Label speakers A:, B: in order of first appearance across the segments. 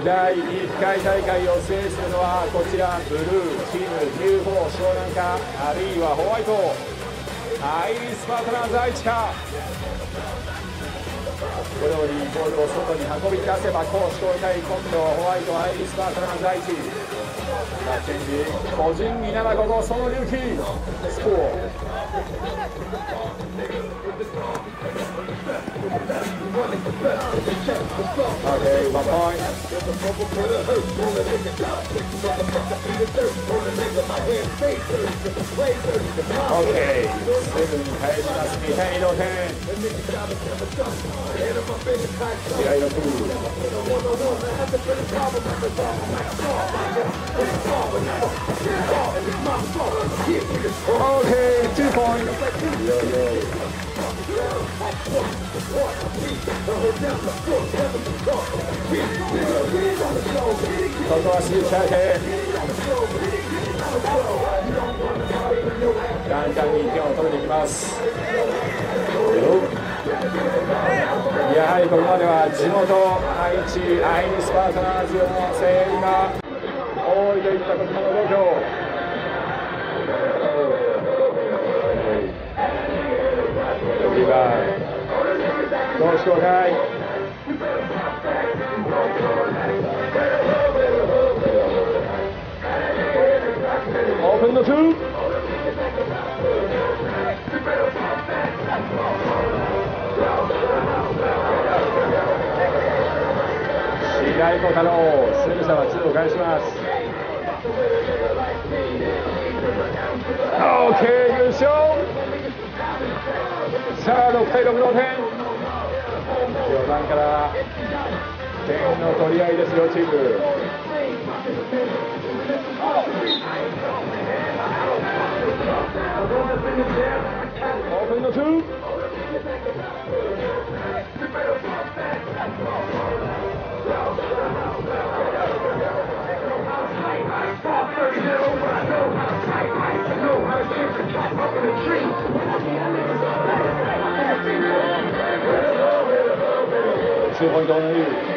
A: 第1回大会を制するのはこちらブルーチーム UFO 湘南か、あるいはホワイトアイリスパートナーズ愛知か。このようにボールを外に運び出せば攻守交代、今度ホワイトアイリスパートナーズ愛知。さあチェンジ個人技755、その隆起スコア。Okay, 1 point. Okay, すぐに返します。2対2同点。試合6。Okay, 2 points. ここはシューターで簡単に点を取れていきます。やはりここまでは地元愛知アイリスパートナーズの声援が多いといったことの状況。攻守交代。オープンの2。白井小太郎、すぐさま2を返します。OK、優勝。さあ6対6同点。序盤から点の取り合いです、両チーム。オープンの2。2 ポイントのリード。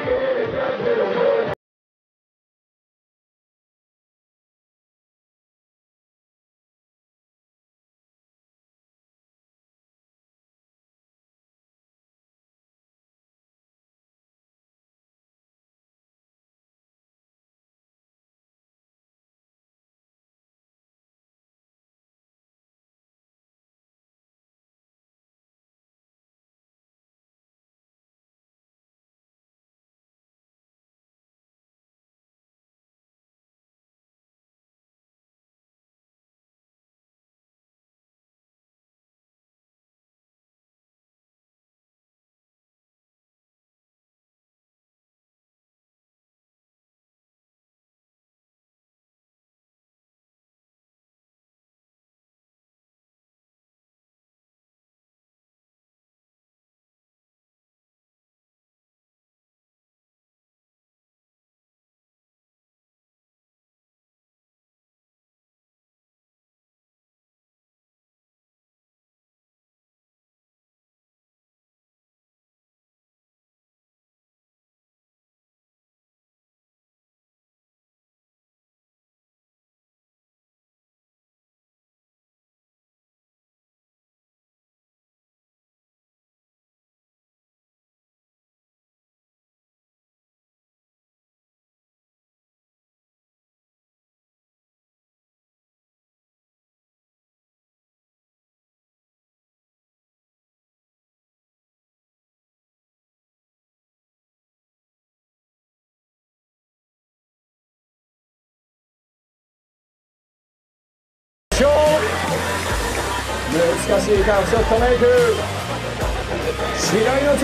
A: 難しいカーブショットメイク。白井の2。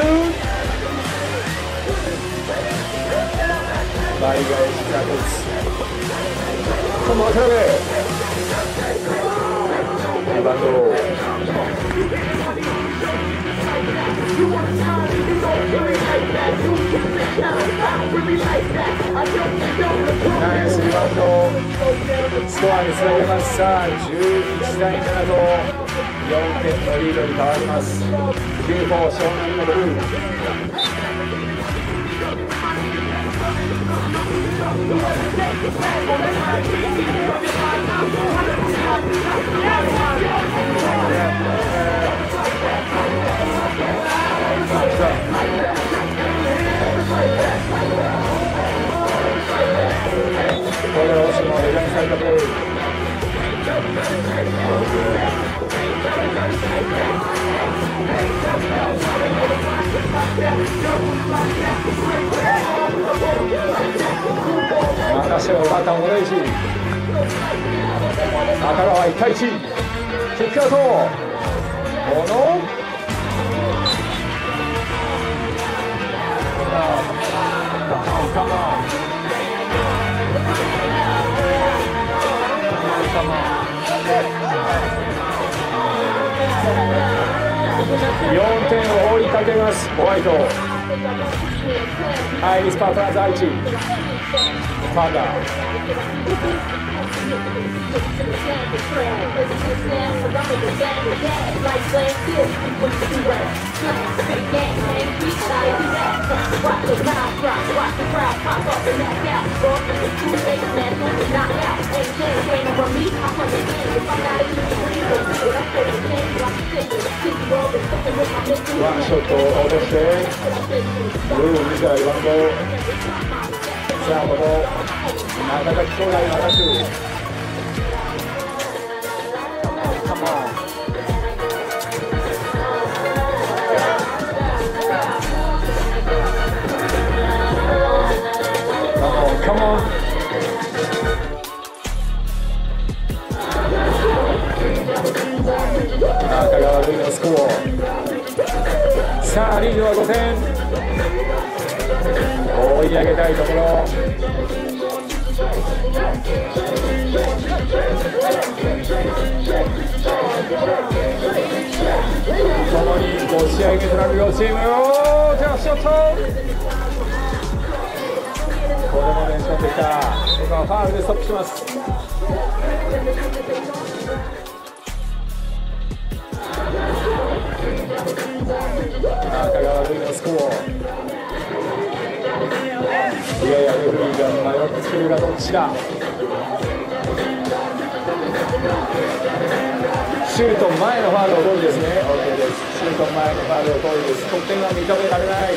A: 倍返し確率。今度は渡辺。リバウンド。ナイスリバウンド。スコアにつなげます。さあ11対7と4点のリードに変わります。UFO 湘南のブルー。 これをしもデザインされたプレー。またしてもバッターもレイジ。赤川1対1。キックアウト。この4点を追いかけますホワイト。アイリスパートナーズ愛知パンダ。ワンショットを落として自らリバウンド。さあここ中崎兄弟のアタック。Come on. 中川塁のスコア。さあリードは5点。追い上げたいところ。共に5試合目となる両チーム。ジャンプショット。これも練習してきた。ここはファウルでストップします。中川塁のスコア。いやいやレフリーが迷っているがどっちだ。シュート前のファウルを取りですね。 OK です。シュート前のファウルを取りです。得点は認められない。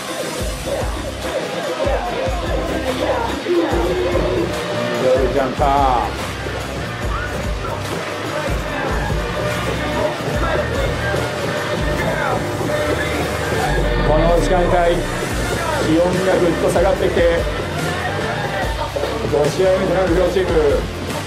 A: ジャンパー。この時間帯気温がぐっと下がってきて5試合目となる両チーム。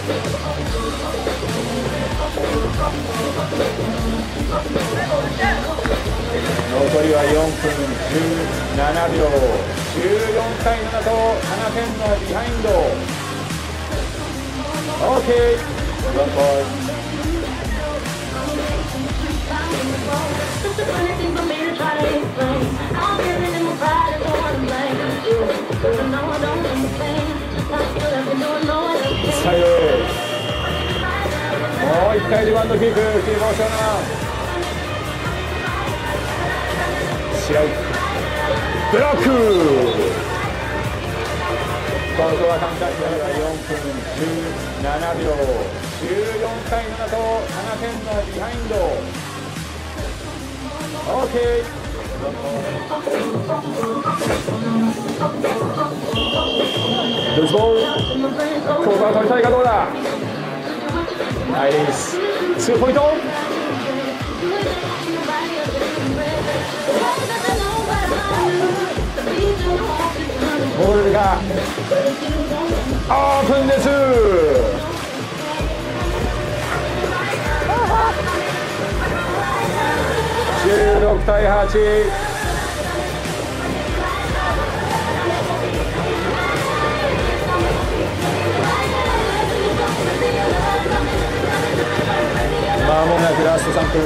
A: 残りは4分17秒。14対7と7点のビハインド。OK、1ポイント。最後もう1回リバウンドキープ。キーボーショナ白井ブロック。ここは簡単に4分17秒。14対7と7点のビハインド。 OK。ルーズボール。ここは取りたいかどうだ。アイリス2ポイント。ボールがオープンです。16対8。まもなくラスト3分。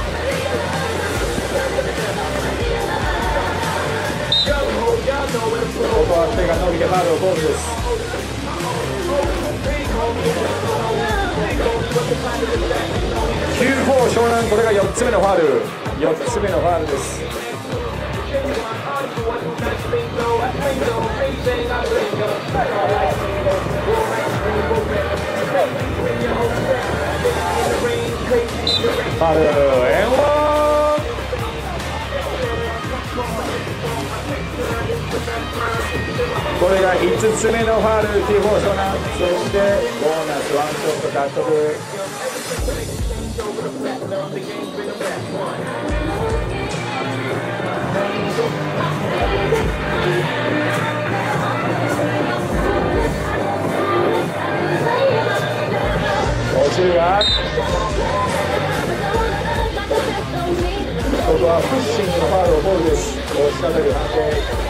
A: ここは手が伸びてファウルをコールです。9-4湘南、これが4つ目のファウル。4つ目のファウルです。 ファウル、これが5つ目のファウル、ティフォー湘南。そしてボーナスワンショット獲得。途中はここはプッシングのファウルをボールです。押し立てる判定。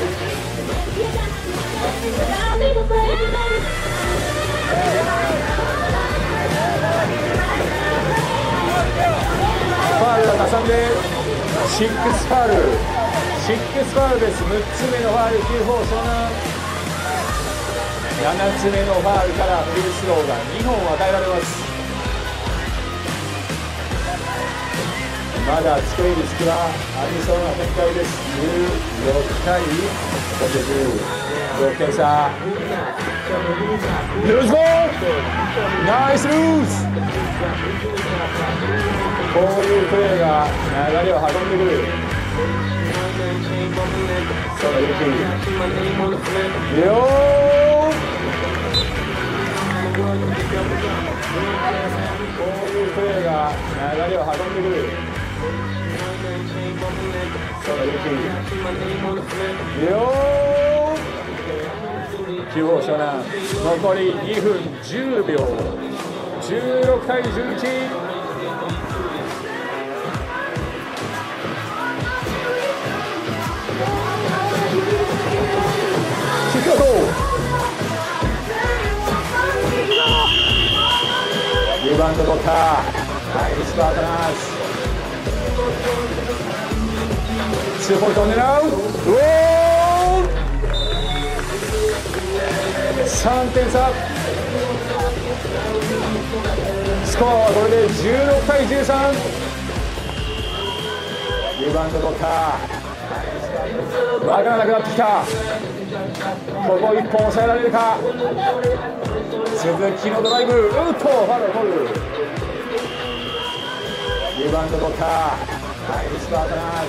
A: ファウルがかさんで6ファウル、6ファウルです。6つ目のファウル、9-4湘南。7つ目のファウルからフリースローが2本与えられます。まだつけ入る隙はありそうな展開です。16対6点差。ルーズボール、ナイスルーズ。こういうプレーが流れを運んでくる。その勇気よー、こういうプレーが流れを運んでくる。その勇気よー、9-4湘南。残り2分10秒。16対11。リバウンド取った。ナイスパートナーズ。2ポイントを狙う。3点差。スコアはこれで16対13。リバウンド取った。分からなくなってきた。ここ1本抑えられるか。鈴木のドライブ、ファウル取る。リバウンド取った。ナイスパートナー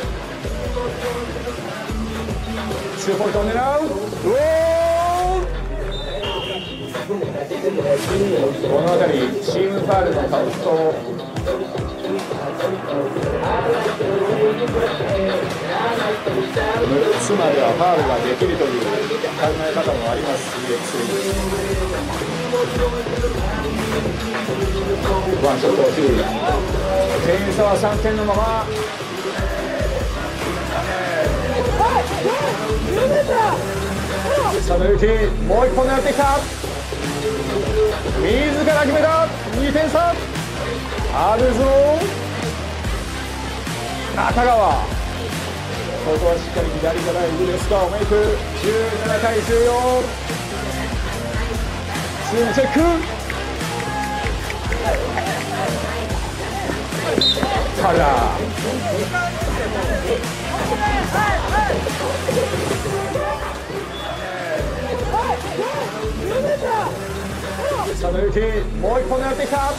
A: ズ。2ポイントを狙う。この辺りチームファウルのカウントを6つまではファウルができるという考え方もあります。ワンショットを切る。点差は3点のまま。佐野由紀、もう1本狙ってきた。自ら決めた。2点差。あるぞ中川。ここはしっかり左からイグレスカをメイク。17対14。ツーチェック。ファウルだ。佐野由紀、もう1本狙ってきた。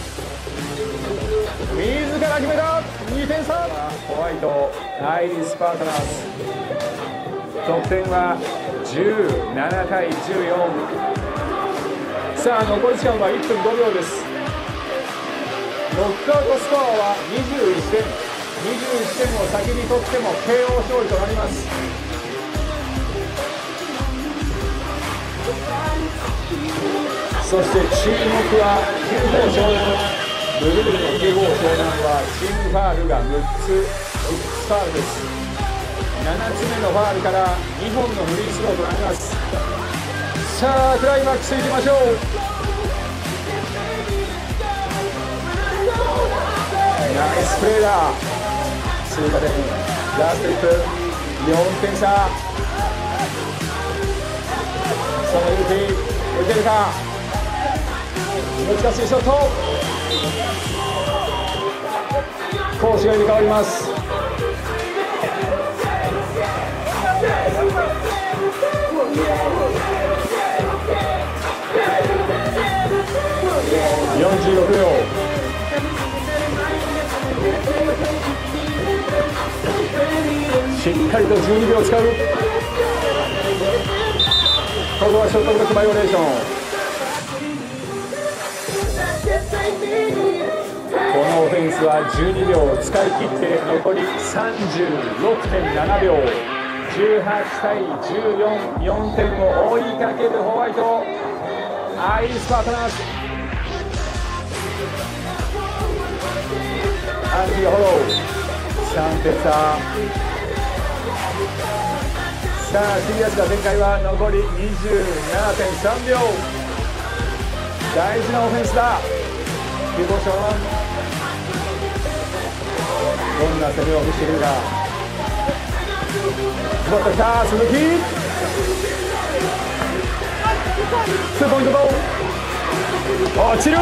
A: 自ら決めた。2点差。ホワイト、アイリス・パートナーズ。得点は17対14。さあ残り時間は1分5秒です。ノックアウトスコアは21点。21点を先に取っても KO 勝利となります。そして注目は9-4湘南。ブルーの9-5湘南はチームファウルが6つ、6ファウルです。7つ目のファウルから2本のフリースローとなります。さあクライマックスいきましょう。ナイスプレーだ。追加点、ラスト1分、4点差。その勇気打てるか。難しいショット。攻守が入れ替わります。46秒。 っかりと12秒使う。ここはショットブロックバイオレーション。このオフェンスは12秒を使い切って残り 36.7 秒。18対14、4点を追いかけるホワイト。アイリスパートナーズ。アンティがフォロー。3点差。さあシリアスな展開は残り 27.3 秒。大事なオフェンスだ。ディボション。どんな攻めを見せてくるか。ズバッときた鈴木。ツーポイントゴール。落ちる。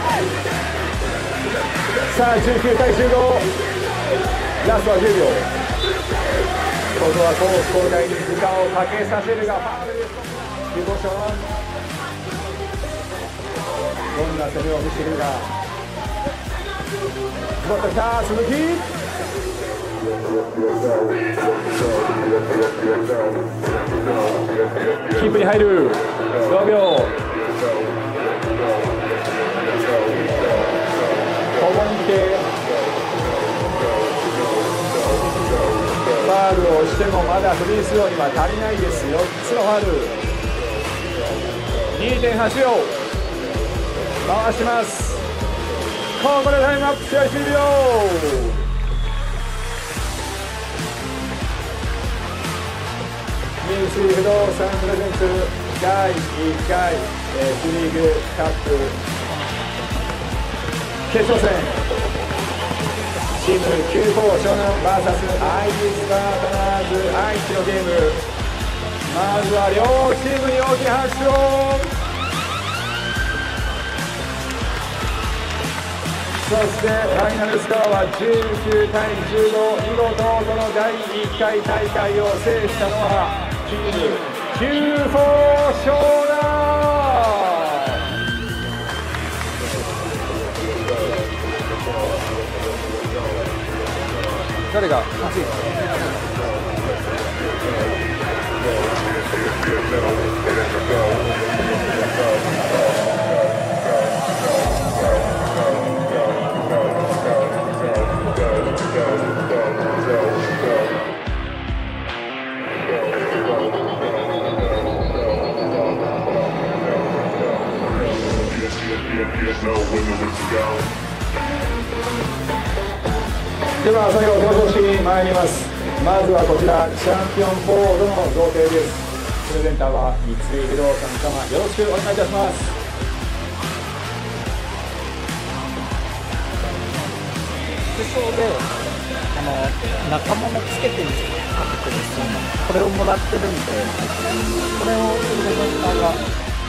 A: さあ19対15。ラストは10秒。ここはコース交代に時間をかけさせるがファウルです。ディボション。どんな攻めを見せてくるか。ズバッときた鈴木。キープに入る。5秒。ここに来てファウルをしてもまだフリースローには足りないです。4つのファウル。 2.8 秒回します。ここでタイムアップ試合終了。三井不動産プレゼンツ第1回Jリーグカップ決勝戦、チーム9校湘南 VS アイリスパートナーズ愛知のゲーム。まずは両チームに大きな拍手を。そしてファイナルスコアは19対15。見事この第1回大会を制したのはチーム9校湘南。誰が熱いでは最後表彰式に参ります。まずはこちらチャンピオンボードの贈呈です。プレゼンターは三井不動産様、よろしくお願いいたします。
B: 服装で仲間もつけてるんですよ。これをもらってるんで、これをプレゼンターが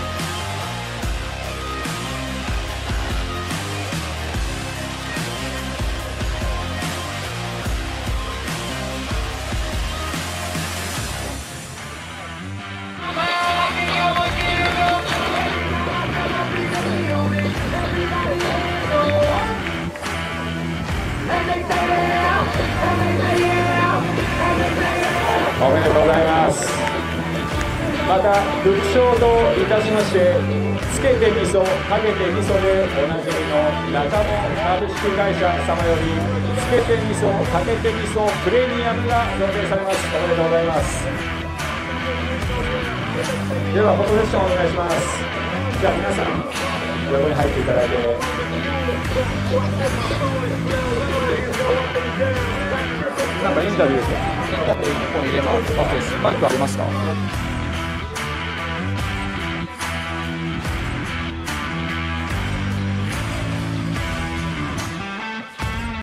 A: おめでとうございます。また副賞といたしまして、つけてみそかけてみそでおなじみの中野株式会社様よりつけてみそかけてみそプレミアムが贈呈されます。おめでとうございます。ではフォトセッションお願いします。じゃあ皆さん横に入っていただいて、なんかインタビューですか。1本入れます。マイクありますか。